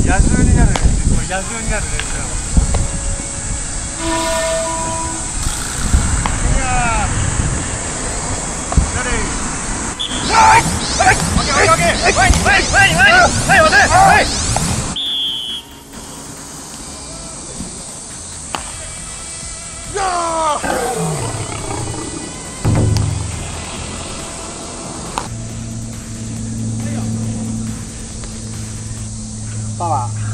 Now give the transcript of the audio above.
野獣になるね。これ野獣になるね。パワー。